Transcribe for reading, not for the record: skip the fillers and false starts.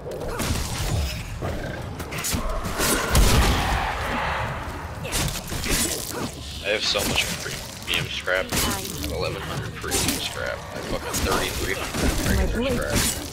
I have so much premium scrap. I have 1100 premium scrap. I have fucking 3300 premium scrap.